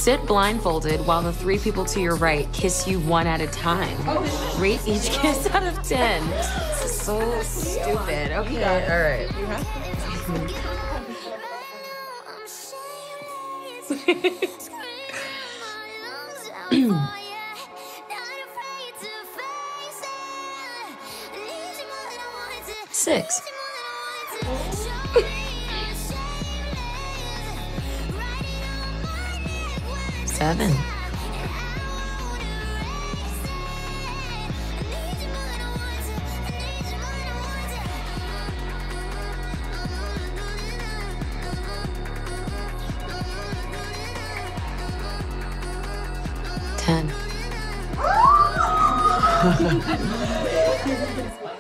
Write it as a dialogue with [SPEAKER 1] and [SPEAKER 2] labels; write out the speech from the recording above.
[SPEAKER 1] Sit blindfolded while the 3 people to your right kiss you one at a time. Rate each kiss out of 10. This is so stupid. Okay, all right. Six. Seven. Ten.